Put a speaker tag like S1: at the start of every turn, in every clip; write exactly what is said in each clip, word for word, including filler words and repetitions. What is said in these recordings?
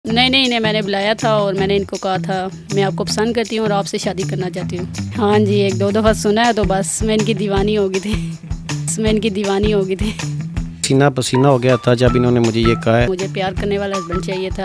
S1: نہیں نہیں انہیں میں نے بلایا تھا اور میں نے ان کو کہا تھا میں آپ کو پسند کرتی ہوں اور آپ سے شادی کرنا چاہتی ہوں. ہاں جی ایک دو دفعہ سنا ہے تو بس میں ان کی دیوانی ہو گئی تھی بس میں ان کی دیوانی ہو گئی تھی.
S2: پسینہ پسینہ ہو گیا تھا جب انہوں نے مجھے یہ کہا ہے.
S1: مجھے پیار کرنے والا ہسبینڈ چاہیے تھا.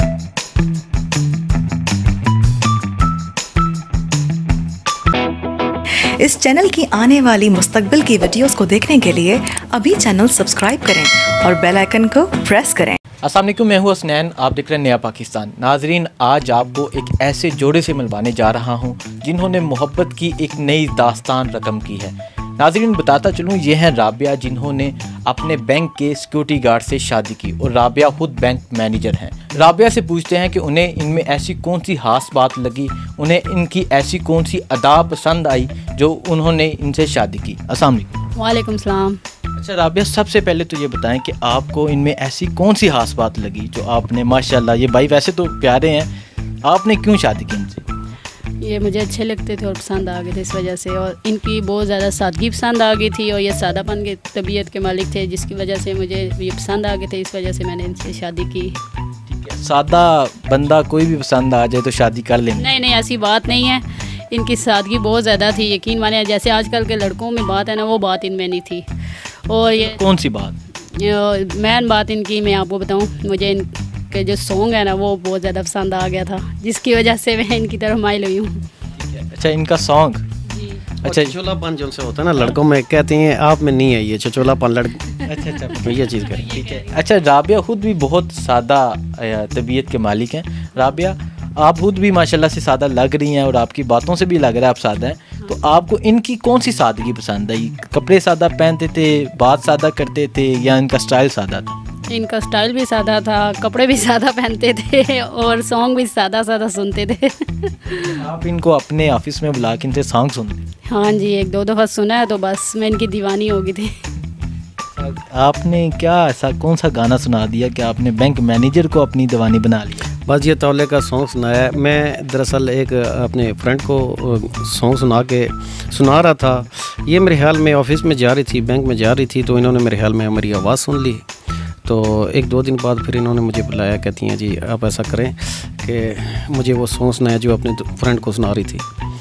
S3: اس چینل کی آنے والی مستقبل کی ویڈیوز کو دیکھنے کے لیے ابھی چینل سبسکرائب کریں اور بیل آئیکن کو پریس کریں.
S4: السلام علیکم، میں ہوں حسنین، آپ دیکھ رہے ہیں نیا پاکستان. ناظرین، آج آپ کو ایک ایسے جوڑے سے ملوانے جا رہا ہوں جنہوں نے محبت کی ایک نئی داستان رقم کی ہے. ناظرین بتاتا چلوں، یہ ہیں رابعہ جنہوں نے اپنے بینک کے سیکیورٹی گارڈ سے شادی کی اور رابعہ خود بینک مینیجر ہیں. رابعہ سے پوچھتے ہیں کہ انہیں ان میں ایسی کون سی خاص بات لگی، انہیں ان کی ایسی کون سی ادا پسند آئی جو انہوں نے ان سے شادی کی. السلام علیکم.
S1: وعلیکم السلام.
S4: اچھا رابعہ، سب سے پہلے تو یہ بتائیں کہ آپ کو ان میں ایسی کون سی خاص بات لگی جو آپ نے، ماشاءاللہ یہ بھائی ویسے تو پیارے ہیں، آپ نے کیوں شادی کی ان سے؟
S1: یہ مجھے اچھے لگتے تھے اور پسند آ گئے تھے اس وجہ سے، اور ان کی بہت زیادہ سادگی پسند آ گئی تھی اور یہ سادہ پن کے طبیعت کے مالک تھے جس کی وجہ سے مجھے یہ پسند آ گئے تھے. اس وجہ سے میں نے ان سے شادی کی.
S4: ٹھیک ہے، سادہ بندہ کوئی بھی پسند آ جائے تو شادی کر لیں؟ نہیں
S1: نہیں ایسی بات نہیں ہے. ان کی سادگی بہت زیادہ تھی، یقین مانے جیسے آج کل کے لڑکوں میں بات ہے نا، وہ بات ان میں نہیں تھی. اور یہ
S4: کون سی بات؟
S1: مین بات ان کی میں آپ کو بتاؤں، مجھے ان کے جو سانگ ہے نا وہ بہت زیادہ پسند آ گیا تھا جس کی وجہ سے میں ان کی طرف مائل ہوئی ہوں.
S4: اچھا، ان کا سانگ.
S2: اچھا، چچولا پن جو سے ہوتا ہے نا لڑکوں میں، کہتے ہیں آپ میں نہیں ہے یہ چچولا پن لڑک.
S4: اچھا اچھا
S2: یہ چیز کریں.
S4: ٹھیک ہے. اچھا رابعہ خود بھی بہت سادہ طبیعت کے مالک ہیں. رابعہ، آپ خود بھی ماشاءاللہ سے سادہ لگ رہی ہیں اور آپ کی باتوں سے بھی لگ رہا ہے آپ سادہ ہیں، تو آپ کو ان کی کون سی سادگی پسند آئی؟ کپڑے سادہ پہنتے تھے، بات سادہ کرتے تھے، یا ان کا سٹائل سادہ تھا؟
S1: ان کا سٹائل بھی سادہ تھا، کپڑے بھی سادہ پہنتے تھے اور سانگ بھی سادہ سادہ سنتے تھے.
S4: آپ ان کو اپنے آفس میں بلا کے ان سے سانگ سنتے؟
S1: ہاں جی ایک دو دفعہ سنا ہے تو بس میں ان کی دیوانی ہو گئی تھی.
S4: آپ نے کیا ایسا کون سا گانا سنا دیا کہ آپ نے بینک مینیجر کو اپنی دیوانی بنا لیا؟
S2: بس یہ تولے کا سانگ سنایا ہے. میں دراصل ایک اپنے فرینڈ کو سانگ سنا کے سنا رہا تھا. یہ میرے خیال میں آفس میں جا رہی تھی، بینک میں جا رہی تھی، تو انہوں نے میرے خیال میں ہماری آواز سن لی. تو ایک دو دن بعد پھر انہوں نے مجھے بلایا، کہتی ہیں جی آپ ایسا کریں کہ مجھے وہ سانگ سنایا جو اپنے فرینڈ کو سنا رہی تھی.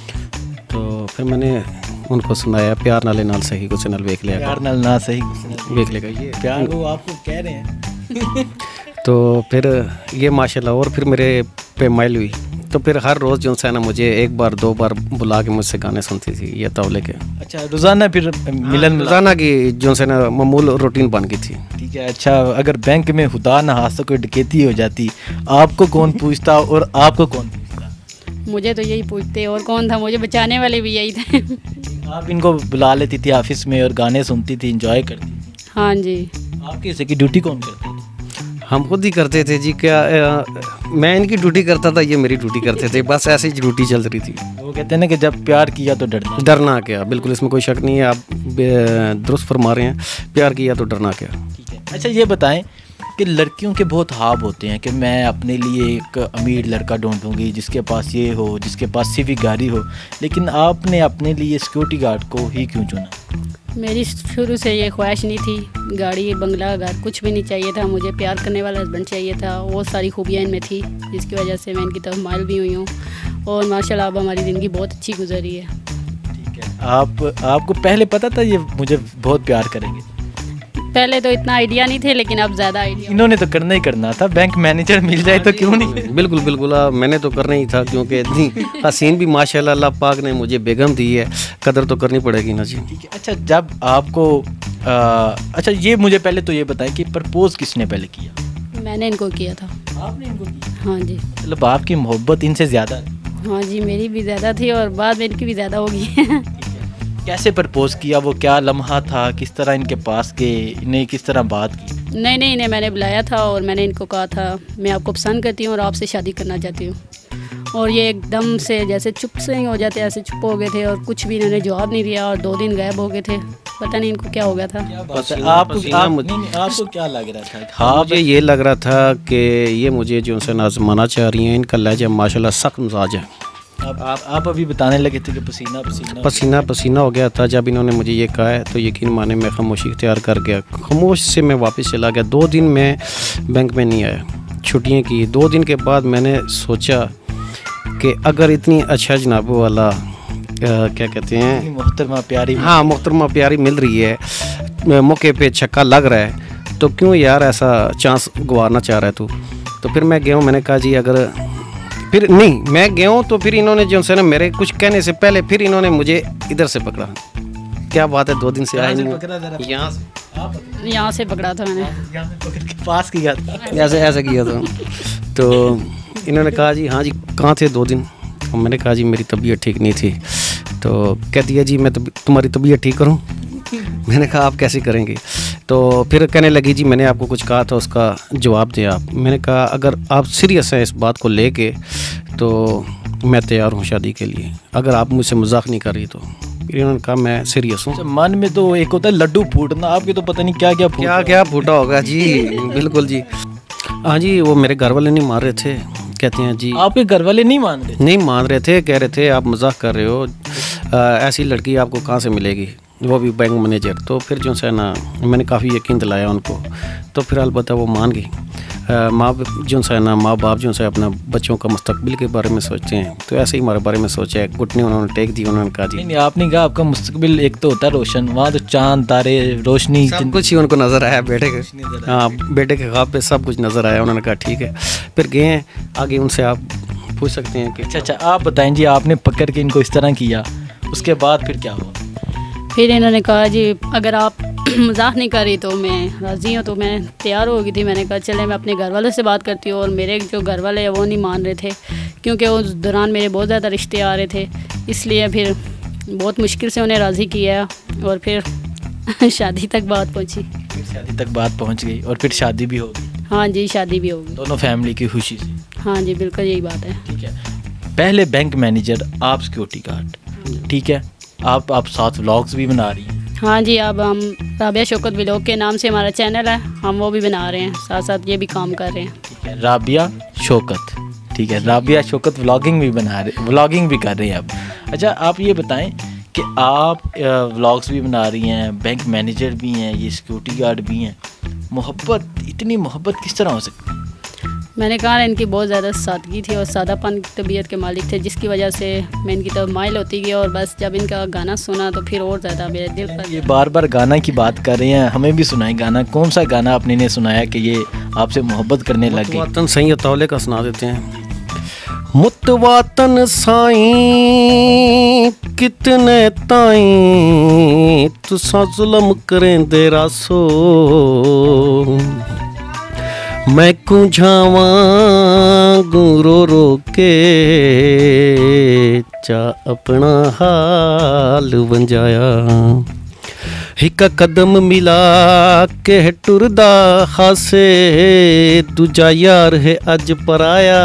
S2: تو پھر میں نے ان کو سنایا، پیار نالے نال صحیح کچھ نال ویکھ لیا،
S4: پیار نال نہ صحیح
S2: ویکھ لے گا یہ
S4: پیار وہ آپ کو کہہ رہے ہیں.
S2: تو پھر یہ ماشاءاللہ اور پھر میرے پہ مائل ہوئی. تو پھر ہر روز جو ہے نا مجھے ایک بار دو بار بلا کے مجھ سے گانے سنتی تھی یہ تولے کے.
S4: اچھا، روزانہ پھر ملن
S2: روزانہ کی جو ہے نا معمول روٹین بن گئی تھی.
S4: ٹھیک ہے. اچھا، اگر بینک میں خدا نہ خواستہ کوئی ڈکیتی ہو جاتی، آپ کو کون پوچھتا اور آپ کو کون پوچھتا؟
S1: مجھے تو یہی پوچھتے، اور کون تھا؟ مجھے بچانے والے بھی یہی تھے.
S4: آپ ان کو بلا لیتی تھی آفس میں اور گانے سنتی تھی، انجوائے کرتی تھی؟
S1: ہاں جی.
S4: آپ کی حصے کی ڈیوٹی کون کرتی تھی؟
S2: ہم خود ہی کرتے تھے جی. کیا میں ان کی ڈیوٹی کرتا تھا، یہ میری ڈیوٹی کرتے تھے، بس ایسے ہی ڈیوٹی چل رہی تھی.
S4: وہ کہتے ہیں نا کہ جب پیار کیا تو ڈرنا
S2: ڈرنا کیا. بالکل اس میں کوئی شک نہیں ہے، آپ درست فرما رہے ہیں، پیار کیا تو ڈرنا کیا.
S4: ٹھیک ہے. اچھا یہ بتائیں کہ لڑکیوں کے بہت خواب ہوتے ہیں کہ میں اپنے لیے ایک امیر لڑکا ڈھونڈوں گی جس کے پاس یہ ہو، جس کے پاس سیوی گاڑی ہو، لیکن آپ نے اپنے لیے سیکیورٹی گارڈ کو ہی کیوں چنا؟
S1: میری شروع سے یہ خواہش نہیں تھی، گاڑی بنگلہ گھر کچھ بھی نہیں چاہیے تھا. مجھے پیار کرنے والا ہسبینڈ چاہیے تھا. وہ ساری خوبیاں ان میں تھی جس کی وجہ سے میں ان کی طرف مائل بھی ہوئی ہوں، اور ماشاء اللہ اب ہماری زندگی بہت اچھی گزری ہے.
S4: ٹھیک ہے. آپ آپ کو پہلے پتہ تھا یہ مجھے بہت پیار کریں گے؟
S1: پہلے تو اتنا آئیڈیا نہیں تھے، لیکن اب زیادہ آئیڈیا.
S4: انہوں نے تو کرنا ہی کرنا تھا، بینک مینیجر مل جائے تو کیوں نہیں.
S2: بالکل بالکل میں نے تو کرنا ہی تھا، کیونکہ اتنی حسین بھی ماشاءاللہ اللہ پاک نے مجھے بیگم دی ہے، قدر تو کرنی پڑے گی نا جی.
S4: ٹھیک ہے. اچھا جب آپ کو اچھا یہ مجھے پہلے تو یہ بتائیں کہ پرپوز کس نے پہلے کیا؟
S1: میں نے ان کو کیا تھا.
S4: آپ نے ان کو کیا؟
S1: ہاں جی.
S4: مطلب آپ کی محبت ان سے زیادہ؟
S1: ہاں جی میری بھی زیادہ تھی اور بعد میں ان کی بھی زیادہ ہوگی.
S4: کیسے پرپوز کیا؟ وہ کیا لمحہ تھا؟ کس طرح ان کے پاس گئے؟ انہیں کس طرح بات کی؟
S1: نہیں نہیں انہیں میں نے بلایا تھا اور میں نے ان کو کہا تھا میں آپ کو پسند کرتی ہوں اور آپ سے شادی کرنا چاہتی ہوں. اور یہ ایک دم سے جیسے چپ سے ہی ہو جاتے، ایسے چپ ہو گئے تھے اور کچھ بھی انہوں نے جواب نہیں دیا اور دو دن غائب ہو گئے تھے. پتہ نہیں ان کو کیا ہو گیا تھا.
S4: آپ کو کیا لگ رہا تھا؟
S2: ہاں مجھے یہ لگ رہا تھا کہ یہ مجھے جو سے آزمانا چاہ رہی ہیں. ان کا لہجہ ماشاءاللہ سخت مزاج ہے.
S4: آپ ابھی بتانے لگے تھے کہ پسینہ پسینہ
S2: پسینہ پسینہ ہو گیا تھا. جب انہوں نے مجھے یہ کہا ہے تو یقین مانے میں خاموشی اختیار کر گیا. خاموش سے میں واپس چلا گیا. دو دن میں بینک میں نہیں آیا. چھٹیاں کی. دو دن کے بعد میں نے سوچا کہ اگر اتنی اچھا جناب والا کیا کہتے ہیں
S4: محترمہ پیاری
S2: ہاں محترمہ پیاری مل رہی ہے, موقع پہ چھکا لگ رہا ہے, تو کیوں یار ایسا چانس گوارنا چاہ رہا ہے تو تو پھر میں گیا ہوں. میں نے کہا جی اگر پھر نہیں میں گیا ہوں تو پھر انہوں نے جو ہے نا میرے کچھ کہنے سے پہلے پھر انہوں نے مجھے ادھر سے پکڑا. کیا بات ہے, دو دن سے آئے نہیں, یہاں سے
S1: یہاں سے پکڑا تھا میں نے,
S4: پاس کیا تھا,
S2: ایسے ایسے کیا تھا. تو انہوں نے کہا جی ہاں جی کہاں تھے دو دن. میں نے کہا جی میری طبیعت ٹھیک نہیں تھی. تو کہہ دیا جی میں تمہاری طبیعت ٹھیک کروں. میں نے کہا آپ کیسے کریں گے. تو پھر کہنے لگی جی میں نے آپ کو کچھ کہا تھا اس کا جواب دیں آپ. میں نے کہا اگر آپ سیریس ہیں اس بات کو لے کے تو میں تیار ہوں شادی کے لیے, اگر آپ مجھ سے مذاق نہیں کر رہی تو. پھر انہوں نے کہا میں سیریس ہوں.
S4: من میں تو ایک ہوتا ہے لڈو پھوٹنا, آپ کے تو پتہ نہیں کیا کیا
S2: کیا کیا پھوٹا ہوگا جی. بالکل جی. ہاں جی وہ میرے گھر والے نہیں مان رہے تھے, کہتے ہیں جی
S4: آپ کے گھر والے نہیں مان رہے
S2: نہیں مان رہے تھے, کہہ رہے تھے آپ مذاق کر رہے ہو, ایسی لڑکی آپ کو کہاں سے ملے گی, وہ بھی بینک مینیجر. تو پھر جو ہے نا میں نے کافی یقین دلایا ان کو, تو پھر البتہ وہ مان گئی. ماں جو ہے نا ماں باپ جو ہے اپنا بچوں کا مستقبل کے بارے میں سوچتے ہیں, تو ایسے ہی ہمارے بارے میں سوچا ہے. گھٹنے انہوں نے ٹیک دی, انہوں نے کہا جی
S4: نہیں آپ نے کہا آپ کا مستقبل ایک تو ہوتا ہے روشن, وہاں تو چاند تارے روشنی
S2: سب کچھ ہی ان کو نظر آیا. بیٹے کے ہاں بیٹے کے خواب پہ سب کچھ نظر آیا. انہوں نے کہا ٹھیک ہے. پھر گئے ہیں آگے, ان سے آپ پوچھ سکتے ہیں کہ
S4: اچھا اچھا آپ بتائیں جی, آپ نے پکڑ کے ان کو اس طرح کیا, اس کے بعد پھر کیا ہوا؟
S1: پھر انہوں نے کہا جی اگر آپ مذاق نہیں کر رہی تو میں راضی ہوں. تو میں تیار ہو گئی تھی. میں نے کہا چلے میں اپنے گھر والوں سے بات کرتی ہوں. اور میرے جو گھر والے ہیں وہ نہیں مان رہے تھے, کیونکہ اس دوران میرے بہت زیادہ رشتے آ رہے تھے, اس لیے پھر بہت مشکل سے انہیں راضی کیا, اور پھر شادی تک بات پہنچی.
S4: پھر شادی تک بات پہنچ گئی اور پھر شادی بھی ہو گئی.
S1: ہاں جی شادی بھی ہو گئی,
S4: دونوں فیملی کی خوشی سے.
S1: ہاں جی بالکل یہی بات ہے.
S4: ٹھیک ہے, پہلے بینک مینیجر, آپ سیکورٹی گارڈ, ٹھیک ہے, آپ آپ ساتھ ولاگس بھی بنا رہی ہیں.
S1: ہاں جی اب ہم رابعہ شوکت ولاگ کے نام سے ہمارا چینل ہے, ہم وہ بھی بنا رہے ہیں, ساتھ ساتھ یہ بھی کام کر رہے ہیں.
S4: ٹھیک ہے, رابعہ شوکت, ٹھیک ہے, رابعہ شوکت ولاگنگ بھی بنا رہے ولاگنگ بھی کر رہے ہیں اب. اچھا آپ یہ بتائیں کہ آپ ولاگس بھی بنا رہی ہیں, بینک مینیجر بھی ہیں, یہ سیکورٹی گارڈ بھی ہیں, محبت اتنی محبت کس طرح ہو سکتی ہے؟
S1: میں نے کہا ان کی بہت زیادہ سادگی تھی اور سادہ پن کی طبیعت کے مالک تھے, جس کی وجہ سے میں ان کی طرف مائل ہوتی گئی. اور بس جب ان کا گانا سنا تو پھر اور زیادہ میرے دل پر.
S4: یہ بار بار گانا کی بات کر رہے ہیں, ہمیں بھی سنائیں گانا. کون سا گانا آپ نے سنایا کہ یہ آپ سے محبت کرنے لگ گئی؟
S2: متواتن سائیں تولے کا سنا دیتے ہیں. متواتن سائیں کتنے تائیں تساں ظلم کریں دے راسو, میں کو جھاواں گوں رو رو کے چا اپنا حال ونجایا. ایک قدم ملا کے ٹردا خاصے, دوجا یار ہے اج پرایا.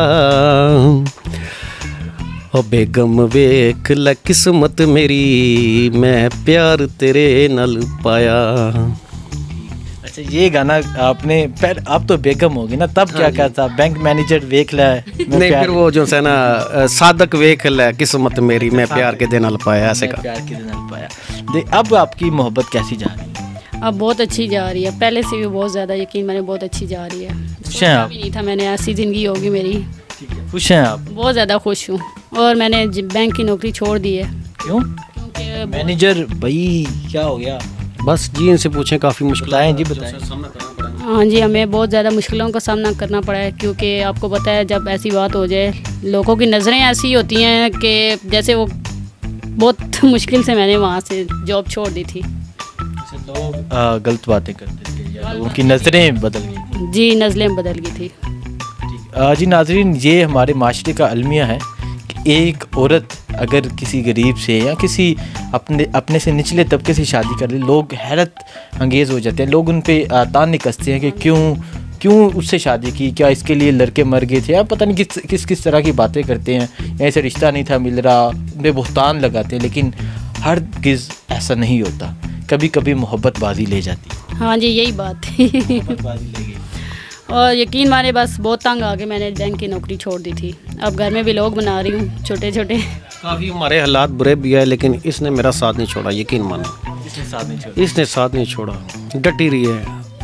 S2: او بیگم ویکھ لے قسمت میری, میں پیار تیرے نال پایا.
S4: اچھا یہ گانا آپ نے پہلے, آپ تو بیگم ہوگی نا, تب کیا کیا تھا؟ بینک مینیجر ویکھ لے,
S2: نہیں پھر وہ جو ہے نا صادق ویکھ لے قسمت میری, میں پیار کے دے نال پایا, ایسے کا
S4: پیار کے دے نال پایا. اب آپ کی محبت کیسی جا رہی ہے؟
S1: اب بہت اچھی جا رہی ہے, پہلے سے بھی بہت زیادہ یقین میں نے بہت اچھی جا رہی ہے.
S4: خوش ہیں آپ؟
S1: بھی نہیں تھا میں نے ایسی زندگی ہوگی میری.
S4: خوش ہیں آپ؟
S1: بہت زیادہ خوش ہوں, اور میں نے بینک کی نوکری چھوڑ دی ہے.
S4: کیوں؟
S1: کیونکہ
S4: مینیجر بھائی کیا ہو گیا؟
S2: بس جی ان سے پوچھیں, کافی مشکل
S4: بتائیں جی بتائیں.
S1: ہاں جی ہمیں بہت زیادہ مشکلوں کا سامنا کرنا پڑا ہے, کیونکہ آپ کو پتہ ہے جب ایسی بات ہو جائے, لوگوں کی نظریں ایسی ہوتی ہیں کہ جیسے وہ بہت مشکل سے میں نے وہاں سے جاب چھوڑ دی تھی.
S4: لوگ غلط باتیں کرتے تھے یا لوگوں کی نظریں بدل گئی؟
S1: جی نزلیں بدل گئی تھی.
S4: جی ناظرین, یہ ہمارے معاشرے کا المیہ ہے کہ ایک عورت اگر کسی غریب سے یا کسی اپنے اپنے سے نچلے طبقے سے شادی کر لے, لوگ حیرت انگیز ہو جاتے ہیں. لوگ ان پہ تان کستے ہیں کہ کیوں کیوں اس سے شادی کی, کیا اس کے لیے لڑکے مر گئے تھے, یا پتہ نہیں کس کس کس طرح کی باتیں کرتے ہیں, ایسے رشتہ نہیں تھا مل رہا, ان پہ بہتان لگاتے ہیں. لیکن ہرگز ایسا نہیں ہوتا, کبھی کبھی محبت بازی لے جاتی ہے.
S1: ہاں جی یہی بات تھی.
S4: محبت بازی لے گئی.
S1: اور یقین مانے بس بہت تنگ آ کے میں نے بینک کی نوکری چھوڑ دی تھی. اب گھر میں بھی لوگ بنا رہی ہوں چھوٹے چھوٹے.
S2: کافی ہمارے حالات برے بھی ہے, لیکن اس نے میرا ساتھ نہیں چھوڑا, یقین مانو
S4: اس نے ساتھ نہیں چھوڑا.
S2: اس نے ساتھ نہیں چھوڑا, ڈٹی رہی ہے,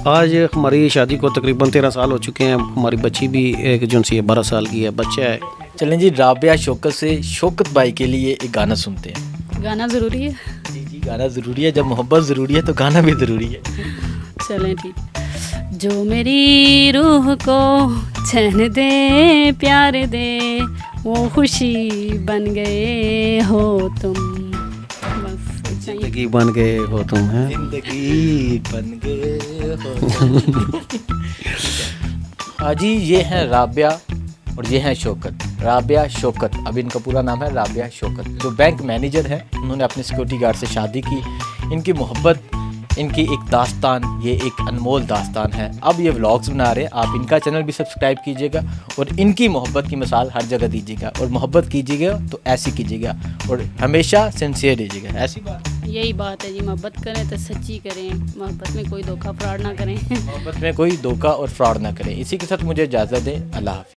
S2: آج ہماری شادی کو تقریباً تیرہ سال ہو چکے ہیں. ہماری بچی بھی ایک جو سی بارہ سال کی ہے, بچہ ہے.
S4: چلیں جی, رابعہ شوکت سے شوکت بھائی کے لیے ایک گانا سنتے ہیں.
S1: گانا ضروری ہے؟
S4: جی جی گانا ضروری ہے, جب محبت ضروری ہے تو گانا بھی ضروری ہے.
S1: چلیں ٹھیک. جو میری روح کو چین دے پیار دے وہ خوشی بن گئے ہو تم. بس
S2: زندگی بن گئے ہو تم ہیں,
S4: زندگی بن گئے ہو. ہاں جی, یہ ہیں رابعہ اور یہ ہیں شوکت. رابعہ شوکت, اب ان کا پورا نام ہے رابعہ شوکت, جو بینک مینیجر ہیں. انہوں نے اپنے سیکورٹی گارڈ سے شادی کی. ان کی محبت, ان کی ایک داستان, یہ ایک انمول داستان ہے. اب یہ ولاگز بنا رہے ہیں, آپ ان کا چینل بھی سبسکرائب کیجیے گا اور ان کی محبت کی مثال ہر جگہ دیجیے گا. اور محبت کیجیے گا تو ایسی کیجیے گا اور ہمیشہ سنسیئر رہیے گا. ایسی بات,
S1: یہی بات ہے جی. محبت کریں تو سچی کریں, محبت میں کوئی دھوکہ فراڈ نہ کریں.
S4: محبت میں کوئی دھوکہ اور فراڈ نہ کریں. اسی کے ساتھ مجھے اجازت دیں. اللہ حافظ.